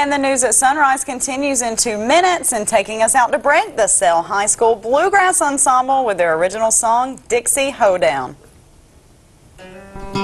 And the news at Sunrise continues in 2 minutes, and taking us out to break, the Sale High School Bluegrass Ensemble with their original song, Dixie Hoedown.